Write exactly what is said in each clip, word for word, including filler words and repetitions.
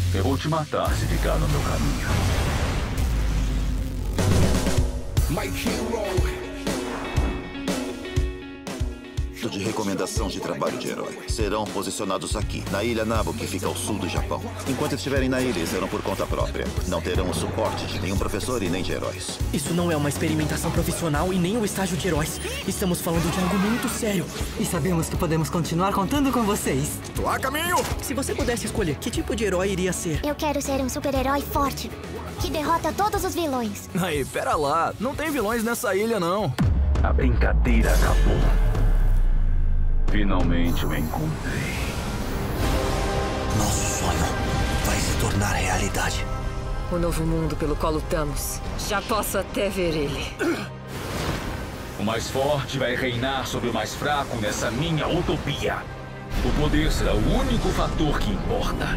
Eu vou te matar se ficar no meu caminho. My hero. De recomendação de trabalho de herói. Serão posicionados aqui, na ilha Nabo, que fica ao sul do Japão. Enquanto estiverem na ilha, serão por conta própria. Não terão o suporte de nenhum professor e nem de heróis. Isso não é uma experimentação profissional e nem o estágio de heróis. Estamos falando de algo muito sério. E sabemos que podemos continuar contando com vocês. Tô a caminho! Se você pudesse escolher, que tipo de herói iria ser? Eu quero ser um super-herói forte, que derrota todos os vilões. Aí, pera lá. Não tem vilões nessa ilha, não. A brincadeira acabou. Finalmente eu encontrei. Nosso sonho vai se tornar realidade. O novo mundo pelo qual lutamos. Já posso até ver ele. O mais forte vai reinar sobre o mais fraco nessa minha utopia. O poder será o único fator que importa.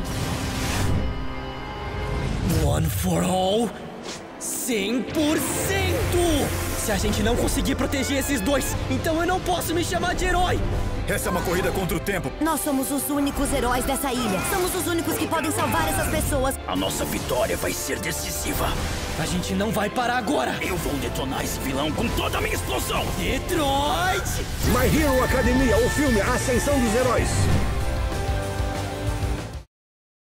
One for all. cem por cento! Se a gente não conseguir proteger esses dois, então eu não posso me chamar de herói! Essa é uma corrida contra o tempo. Nós somos os únicos heróis dessa ilha. Somos os únicos que podem salvar essas pessoas. A nossa vitória vai ser decisiva. A gente não vai parar agora. Eu vou detonar esse vilão com toda a minha explosão. Detroit! My Hero Academia, o filme A Ascensão dos Heróis.